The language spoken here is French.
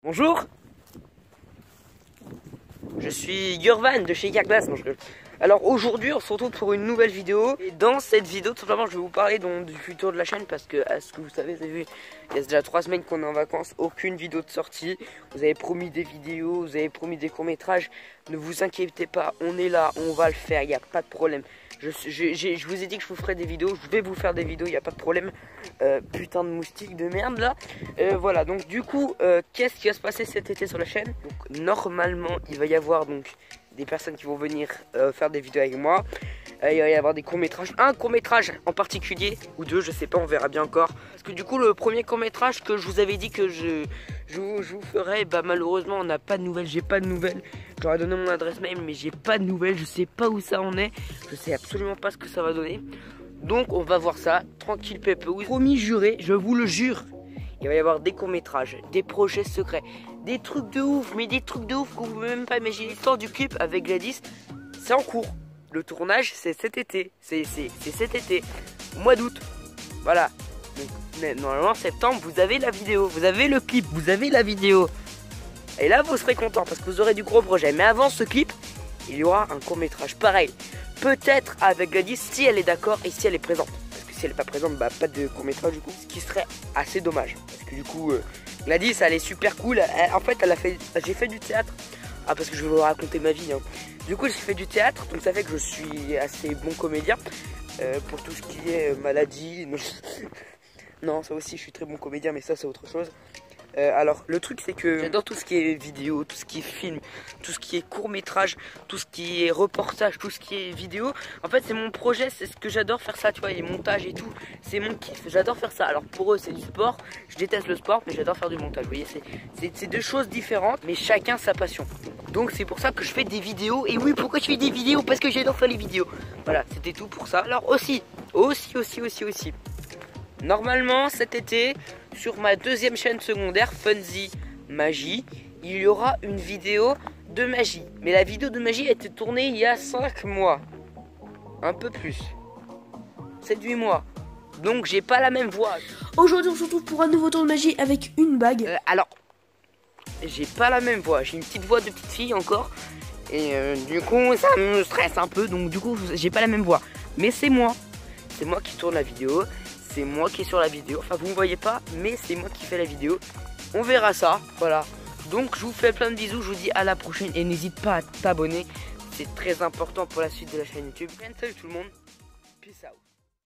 Bonjour, je suis Gurvan de chez Carglass. Alors aujourd'hui on se retrouve pour une nouvelle vidéo. Et dans cette vidéo tout simplement je vais vous parler du futur de la chaîne. Parce que à ce que vous savez, vous avez vu, il y a déjà 3 semaines qu'on est en vacances. Aucune vidéo de sortie. Vous avez promis des vidéos, vous avez promis des courts métrages. Ne vous inquiétez pas, on est là, on va le faire, il n'y a pas de problème. Je vous ai dit que je vous ferai des vidéos, je vais vous faire des vidéos, il n'y a pas de problème. Putain de moustique de merde là. Voilà, donc du coup, qu'est-ce qui va se passer cet été sur la chaîne? Donc, normalement, il va y avoir donc des personnes qui vont venir faire des vidéos avec moi. Il va y avoir des courts-métrages, un court-métrage en particulier, ou deux, je sais pas, on verra bien encore. Parce que du coup, le premier court-métrage que je vous avais dit que je vous ferai, bah malheureusement, on n'a pas de nouvelles, j'ai pas de nouvelles. J'aurais donné mon adresse mail, mais j'ai pas de nouvelles, je sais pas où ça en est. Je sais absolument pas ce que ça va donner. Donc, on va voir ça, tranquille, pépouille. Promis, juré, je vous le jure. Il va y avoir des courts-métrages, des projets secrets, des trucs de ouf, mais des trucs de ouf que vous pouvez même pas imaginer. L'histoire du clip avec Gladys, c'est en cours. Le tournage, c'est cet été. C'est cet été, au mois d'août. Voilà. Donc, normalement, septembre, vous avez la vidéo, vous avez le clip, vous avez la vidéo. Et là, vous serez content parce que vous aurez du gros projet. Mais avant ce clip, il y aura un court-métrage pareil. Peut-être avec Gladys si elle est d'accord et si elle est présente. Parce que si elle n'est pas présente, bah pas de court-métrage du coup. Ce qui serait assez dommage. Parce que du coup, Gladys, elle est super cool. En fait, j'ai fait du théâtre. Ah, parce que je vais vous raconter ma vie. Hein. Du coup, j'ai fait du théâtre. Donc ça fait que je suis assez bon comédien. Pour tout ce qui est maladie. Non, ça aussi, je suis très bon comédien. Mais ça, c'est autre chose. Alors le truc c'est que j'adore tout ce qui est vidéo, tout ce qui est film, tout ce qui est court métrage, tout ce qui est reportage, tout ce qui est vidéo. En fait c'est mon projet, c'est ce que j'adore faire ça, tu vois, les montages et tout, c'est mon kiff, j'adore faire ça. Alors pour eux c'est du sport, je déteste le sport mais j'adore faire du montage, vous voyez, c'est deux choses différentes mais chacun sa passion. Donc c'est pour ça que je fais des vidéos. Et oui, pourquoi je fais des vidéos? Parce que j'adore faire les vidéos. Voilà, c'était tout pour ça. Alors aussi normalement cet été, sur ma deuxième chaîne secondaire, Funzy Magie, il y aura une vidéo de magie. Mais la vidéo de magie a été tournée il y a 5 mois. Un peu plus. 7-8 mois. Donc j'ai pas la même voix. Aujourd'hui on se retrouve pour un nouveau tour de magie avec une bague. Alors, j'ai pas la même voix. J'ai une petite voix de petite fille encore. Et du coup ça me stresse un peu. Donc du coup j'ai pas la même voix. Mais c'est moi. C'est moi qui tourne la vidéo. C'est moi qui est sur la vidéo. Enfin, vous ne voyez pas, mais c'est moi qui fais la vidéo. On verra ça. Voilà. Donc, je vous fais plein de bisous. Je vous dis à la prochaine. Et n'hésite pas à t'abonner. C'est très important pour la suite de la chaîne YouTube. Salut tout le monde. Peace out.